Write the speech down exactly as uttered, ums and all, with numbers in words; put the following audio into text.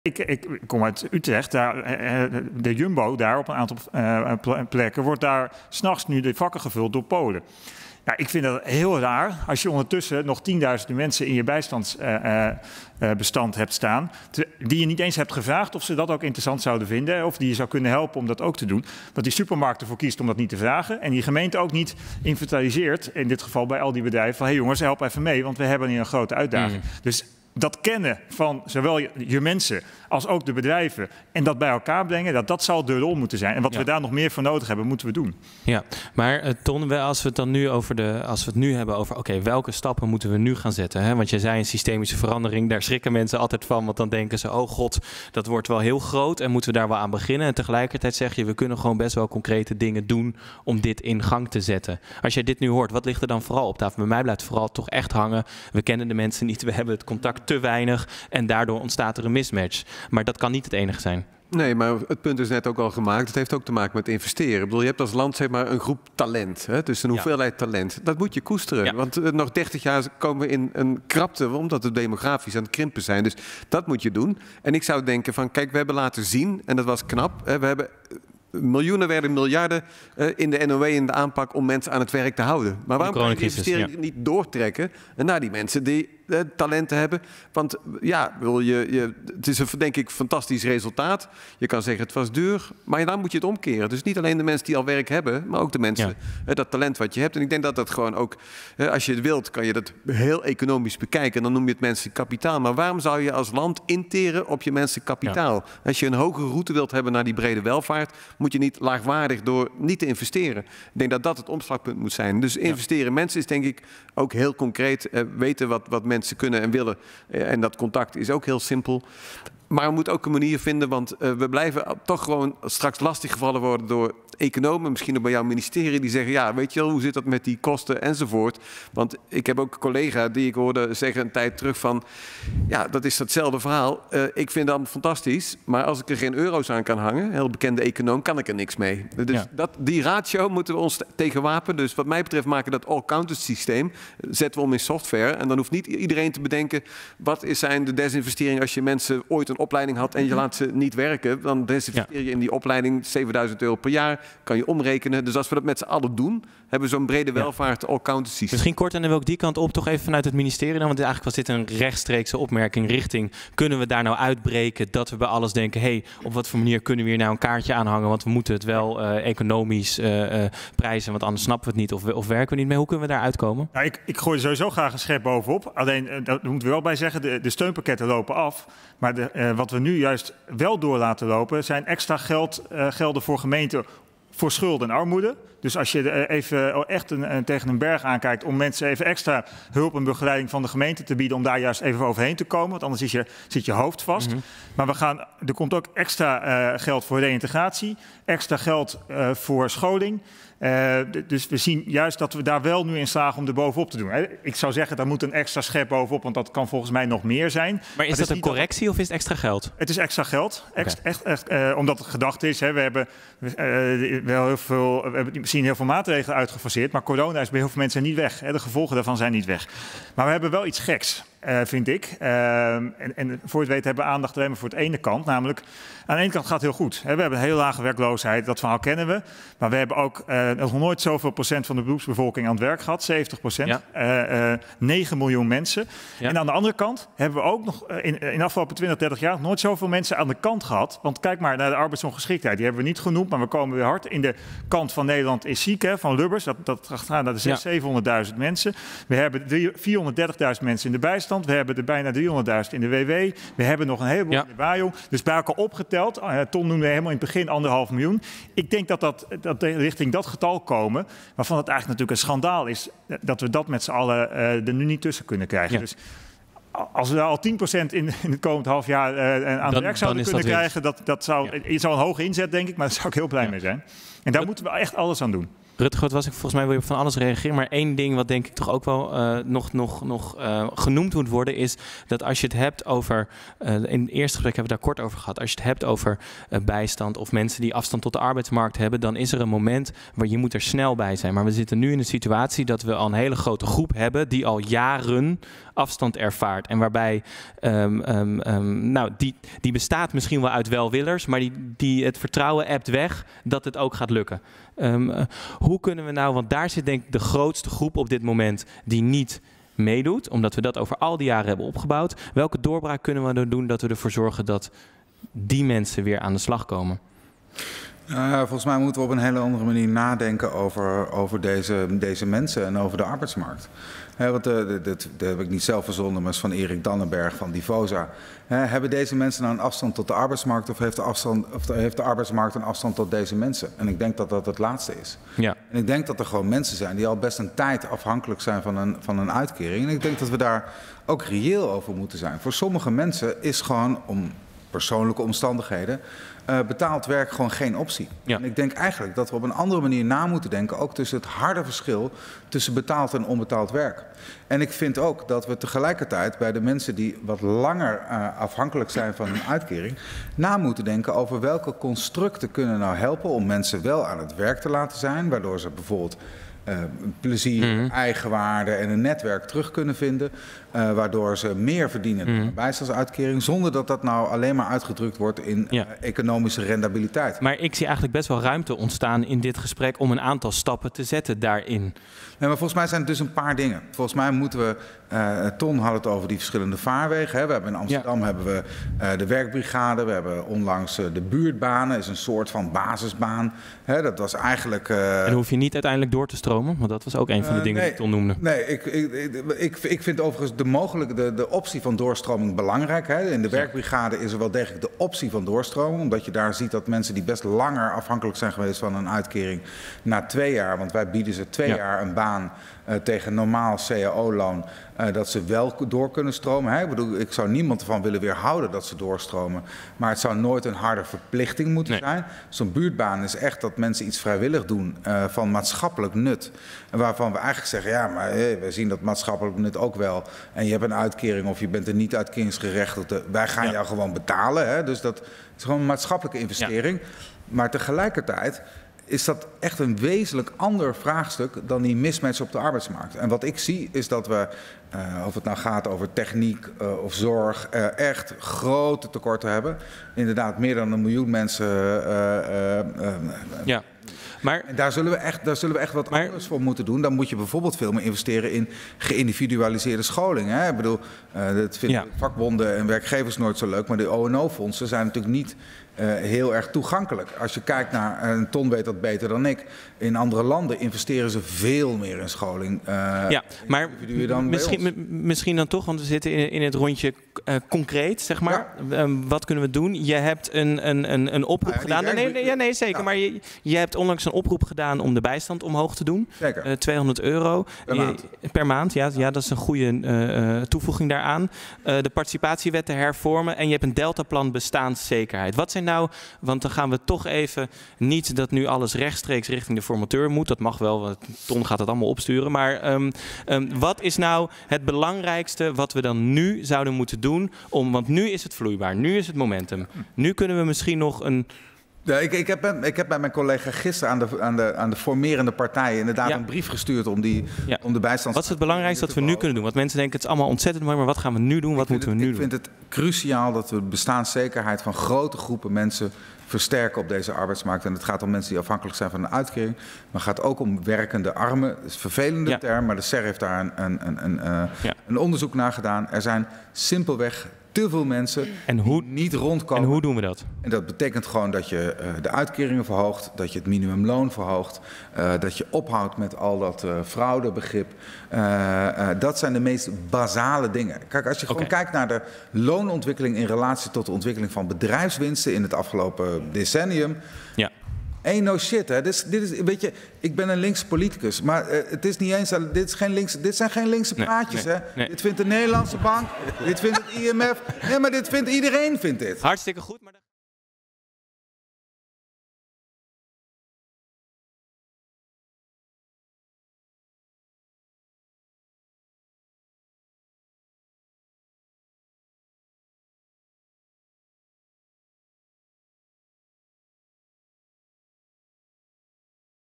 Ik, ik, ik kom uit Utrecht, daar, de Jumbo daar op een aantal plekken wordt daar 's nachts nu de vakken gevuld door Polen. Ja, ik vind dat heel raar als je ondertussen nog tienduizenden mensen in je bijstandsbestand uh, uh, hebt staan, te, die je niet eens hebt gevraagd of ze dat ook interessant zouden vinden of die je zou kunnen helpen om dat ook te doen. Dat die supermarkt ervoor kiest om dat niet te vragen en die gemeente ook niet inventariseert, in dit geval bij al die bedrijven, van hé hey jongens, help even mee, want we hebben hier een grote uitdaging. Mm. Dus dat kennen van zowel je, je mensen als ook de bedrijven en dat bij elkaar brengen, dat, dat zal de rol moeten zijn. En wat ja. we daar nog meer voor nodig hebben, moeten we doen. Ja, maar uh, Ton, als we het dan nu over de, als we het nu hebben over, oké, okay, welke stappen moeten we nu gaan zetten? Hè? Want jij zei een systemische verandering, daar schrikken mensen altijd van, want dan denken ze, oh god, dat wordt wel heel groot en moeten we daar wel aan beginnen? En tegelijkertijd zeg je, we kunnen gewoon best wel concrete dingen doen om dit in gang te zetten. Als jij dit nu hoort, wat ligt er dan vooral op tafel? Bij mij blijft vooral toch echt hangen, we kennen de mensen niet, we hebben het contact te weinig en daardoor ontstaat er een mismatch. Maar dat kan niet het enige zijn. Nee, maar het punt is net ook al gemaakt. Het heeft ook te maken met investeren. Ik bedoel, je hebt als land zeg maar een groep talent. Hè? Dus een hoeveelheid ja. talent. Dat moet je koesteren. Ja. Want uh, nog dertig jaar komen we in een krapte, omdat we demografisch aan het krimpen zijn. Dus dat moet je doen. En ik zou denken van, kijk, we hebben laten zien, en dat was knap, hè, we hebben miljoenen werden miljarden uh, in de N O W in de aanpak om mensen aan het werk te houden. Maar waarom kan je die investeringen ja. niet doortrekken naar die mensen die uh, talenten hebben? Want ja, wil je, je, het is een denk ik fantastisch resultaat. Je kan zeggen het was duur, maar dan moet je het omkeren. Dus niet alleen de mensen die al werk hebben, maar ook de mensen, ja. uh, dat talent wat je hebt. En ik denk dat dat gewoon ook, uh, als je het wilt, kan je dat heel economisch bekijken. En dan noem je het menselijk kapitaal. Maar waarom zou je als land interen op je menselijk kapitaal? Ja. Als je een hogere route wilt hebben naar die brede welvaart, moet je niet laagwaardig door niet te investeren. Ik denk dat dat het omslagpunt moet zijn. Dus investeren in mensen is denk ik ook heel concreet. Uh, weten wat, wat mensen kunnen en willen. Uh, en dat contact is ook heel simpel. Maar we moeten ook een manier vinden, want uh, we blijven toch gewoon straks lastiggevallen worden door economen, misschien ook bij jouw ministerie, die zeggen, ja, weet je wel, hoe zit dat met die kosten enzovoort. Want ik heb ook een collega die ik hoorde zeggen een tijd terug van, ja, dat is datzelfde verhaal. Uh, ik vind dat fantastisch, maar als ik er geen euro's aan kan hangen, een heel bekende econoom, kan ik er niks mee. Dus ja. dat, die ratio moeten we ons tegen wapen. Dus wat mij betreft maken dat all-counted systeem, zetten we om in software. En dan hoeft niet iedereen te bedenken, wat zijn de desinvesteringen als je mensen ooit een opleiding had en je laat ze niet werken, dan desinvesteer je ja. in die opleiding zevenduizend euro per jaar, kan je omrekenen. Dus als we dat met z'n allen doen, hebben we zo'n brede welvaart, all-counted systeem. Misschien kort, en dan wil ik die kant op, toch even vanuit het ministerie dan, want eigenlijk was dit een rechtstreekse opmerking richting, kunnen we daar nou uitbreken dat we bij alles denken, hé, hey, op wat voor manier kunnen we hier nou een kaartje aanhangen, want we moeten het wel uh, economisch uh, uh, prijzen, want anders snappen we het niet of, we, of werken we niet mee. Hoe kunnen we daar uitkomen? Nou, ik, ik gooi er sowieso graag een schep bovenop. Alleen, uh, daar moeten we wel bij zeggen, de, de steunpakketten lopen af, maar de, uh, wat we nu juist wel door laten lopen, zijn extra geld, uh, gelden voor gemeenten voor schulden en armoede. Dus als je even echt een, een, tegen een berg aankijkt om mensen even extra hulp en begeleiding van de gemeente te bieden om daar juist even overheen te komen, want anders is je, zit je hoofd vast. Mm-hmm. Maar we gaan, er komt ook extra uh, geld voor reïntegratie, extra geld uh, voor scholing. Uh, dus we zien juist dat we daar wel nu in slagen om er bovenop te doen. Ik zou zeggen, daar moet een extra schep bovenop, want dat kan volgens mij nog meer zijn. Maar is maar dat is een correctie dat... of is het extra geld? Het is extra geld, Ex, okay. echt, echt, uh, omdat het gedacht is. Hè, we hebben uh, wel heel veel, we hebben misschien heel veel maatregelen uitgefaseerd, maar corona is bij heel veel mensen niet weg. Hè, de gevolgen daarvan zijn niet weg. Maar we hebben wel iets geks. Uh, vind ik. Uh, en, en voor het weten hebben we aandacht alleen maar voor het ene kant. Namelijk, aan de ene kant gaat het heel goed. Hè. We hebben een heel lage werkloosheid, dat verhaal kennen we. Maar we hebben ook uh, nog nooit zoveel procent van de beroepsbevolking aan het werk gehad. zeventig procent. Ja. Uh, uh, negen miljoen mensen. Ja. En aan de andere kant hebben we ook nog uh, in, in de afgelopen twintig, dertig jaar nooit zoveel mensen aan de kant gehad. Want kijk maar naar de arbeidsongeschiktheid. Die hebben we niet genoemd, maar we komen weer hard. In de kant van Nederland is ziek, hè, van Lubbers. Dat, dat gaat naar de zeshonderdduizend, zevenhonderdduizend mensen. We hebben vierhonderddertigduizend mensen in de bijstand. We hebben er bijna driehonderdduizend in de W W. We hebben nog een heleboel ja. in de WAJO. Dus bij elkaar opgeteld, uh, Ton noemde helemaal in het begin anderhalf miljoen. Ik denk dat dat, dat richting dat getal komen, waarvan het eigenlijk natuurlijk een schandaal is dat we dat met z'n allen uh, er nu niet tussen kunnen krijgen. Ja. Dus als we daar al tien procent in, in het komend half jaar uh, aan het werk zouden kunnen dat krijgen, dat, dat zou, ja. het zou een hoge inzet, denk ik, maar daar zou ik heel blij ja. mee zijn. En daar moeten we echt alles aan doen. Rutger, was ik volgens mij wil je op van alles reageren, maar één ding wat denk ik toch ook wel uh, nog, nog, nog uh, genoemd moet worden is dat als je het hebt over, uh, in het eerste gesprek hebben we daar kort over gehad, als je het hebt over uh, bijstand of mensen die afstand tot de arbeidsmarkt hebben, dan is er een moment waar je moet er snel bij zijn. Maar we zitten nu in een situatie dat we al een hele grote groep hebben die al jaren afstand ervaart. En waarbij, um, um, um, nou, die, die bestaat misschien wel uit welwillers, maar die, die het vertrouwen ebt weg dat het ook gaat lukken. Um, uh, hoe kunnen we nou, want daar zit denk ik de grootste groep op dit moment die niet meedoet, omdat we dat over al die jaren hebben opgebouwd. Welke doorbraak kunnen we er doen dat we ervoor zorgen dat die mensen weer aan de slag komen? Uh, volgens mij moeten we op een hele andere manier nadenken over, over deze, deze mensen en over de arbeidsmarkt. He, want, uh, dit, dit heb ik niet zelf verzonnen, maar is van Erik Dannenberg van Divosa. He, hebben deze mensen nou een afstand tot de arbeidsmarkt of heeft de, afstand, of heeft de arbeidsmarkt een afstand tot deze mensen? En ik denk dat dat het laatste is. Ja. En ik denk dat er gewoon mensen zijn die al best een tijd afhankelijk zijn van een, van een uitkering. En ik denk dat we daar ook reëel over moeten zijn. Voor sommige mensen is gewoon om persoonlijke omstandigheden Uh, betaald werk gewoon geen optie. Ja. En ik denk eigenlijk dat we op een andere manier na moeten denken, ook tussen het harde verschil tussen betaald en onbetaald werk. En ik vind ook dat we tegelijkertijd bij de mensen die wat langer uh, afhankelijk zijn van een uitkering, na moeten denken over welke constructen kunnen nou helpen om mensen wel aan het werk te laten zijn, waardoor ze bijvoorbeeld Uh, plezier, mm-hmm. eigenwaarde en een netwerk terug kunnen vinden, uh, waardoor ze meer verdienen dan mm-hmm. een bijstandsuitkering, zonder dat dat nou alleen maar uitgedrukt wordt in ja. uh, economische rendabiliteit. Maar ik zie eigenlijk best wel ruimte ontstaan in dit gesprek om een aantal stappen te zetten daarin. Nee, maar volgens mij zijn het dus een paar dingen. Volgens mij moeten we, uh, Ton had het over die verschillende vaarwegen. Hè. We hebben in Amsterdam ja. hebben we uh, de werkbrigade, we hebben onlangs uh, de buurtbanen, is een soort van basisbaan. Hè, dat was eigenlijk. Uh, en hoef je niet uiteindelijk door te stromen, want dat was ook een van de uh, dingen nee, die Ton noemde. Nee, ik, ik, ik, ik vind overigens de mogelijke, de, de optie van doorstroming belangrijk. Hè. In de werkbrigade is er wel degelijk de optie van doorstroming, omdat je daar ziet dat mensen die best langer afhankelijk zijn geweest van een uitkering, na twee jaar, want wij bieden ze twee ja. jaar een baan Uh, tegen normaal C A O-loon, uh, dat ze wel door kunnen stromen. Hè? Ik bedoel, ik zou niemand ervan willen weerhouden dat ze doorstromen, maar het zou nooit een harde verplichting moeten nee. zijn. Zo'n buurtbaan is echt dat mensen iets vrijwillig doen uh, van maatschappelijk nut. En waarvan we eigenlijk zeggen, ja, maar hey, we zien dat maatschappelijk nut ook wel. En je hebt een uitkering of je bent een niet-uitkeringsgerechtigde. Wij gaan ja. jou gewoon betalen. Hè? Dus dat is gewoon een maatschappelijke investering. Ja. Maar tegelijkertijd is dat echt een wezenlijk ander vraagstuk dan die mismatch op de arbeidsmarkt. En wat ik zie is dat we, uh, of het nou gaat over techniek uh, of zorg, uh, echt grote tekorten hebben. Inderdaad, meer dan een miljoen mensen. Uh, uh, uh, ja. Maar, en daar zullen we echt, daar zullen we echt wat maar, anders voor moeten doen. Dan moet je bijvoorbeeld veel meer investeren in geïndividualiseerde scholing. Hè? Ik bedoel, uh, dat vinden ja. vakbonden en werkgevers nooit zo leuk. Maar de O N O-fondsen zijn natuurlijk niet uh, heel erg toegankelijk. Als je kijkt naar, en Ton weet dat beter dan ik, in andere landen investeren ze veel meer in scholing. Uh, ja, maar dan misschien, misschien dan toch, want we zitten in, in het rondje uh, concreet, zeg maar. Ja. Um, wat kunnen we doen? Je hebt een, een, een, een oproep ja, gedaan. Nee, nee, nee, ja, nee, zeker. Ja. Maar je, je hebt onlangs een oproep gedaan om de bijstand omhoog te doen. Zeker. Uh, tweehonderd euro per maand. Je, per maand, ja, ja, dat is een goede uh, toevoeging daaraan. Uh, de participatiewet te hervormen en je hebt een deltaplan bestaanszekerheid. Wat zijn nou, want dan gaan we toch even niet dat nu alles rechtstreeks richting de formateur moet. Dat mag wel, want Ton gaat het allemaal opsturen. Maar um, um, wat is nou het belangrijkste wat we dan nu zouden moeten doen? Om, want nu is het vloeibaar, nu is het momentum. Nu kunnen we misschien nog een... Ja, ik, ik, heb, ik heb bij mijn collega gisteren aan de, aan de, aan de formerende partijen inderdaad ja. een brief gestuurd om, die, ja. om de bijstand. Wat is het belangrijkste dat we nu kunnen doen? Want mensen denken het is allemaal ontzettend mooi, maar wat gaan we nu doen? Wat moeten we het, nu ik doen? Ik vind het cruciaal dat we de bestaanszekerheid van grote groepen mensen versterken op deze arbeidsmarkt. En het gaat om mensen die afhankelijk zijn van een uitkering. Maar het gaat ook om werkende armen. Dat is een vervelende ja. term, maar de S E R heeft daar een, een, een, een, uh, ja. een onderzoek naar gedaan. Er zijn simpelweg te veel mensen en hoe, die niet rondkomen. En hoe doen we dat? En dat betekent gewoon dat je uh, de uitkeringen verhoogt, dat je het minimumloon verhoogt, uh, dat je ophoudt met al dat uh, fraudebegrip. Uh, uh, dat zijn de meest basale dingen. Kijk, als je gewoon okay. kijkt naar de loonontwikkeling in relatie tot de ontwikkeling van bedrijfswinsten in het afgelopen decennium. Ja. Ain't no shit, hè. Dit is, dit is, weet je, ik ben een linkse politicus, maar uh, het is niet eens, dit, is geen linkse, dit zijn geen linkse praatjes, nee, nee, hè. Nee. Dit vindt de Nederlandse Bank, dit vindt het I M F, nee, maar dit vindt iedereen, vindt dit. Hartstikke goed, maar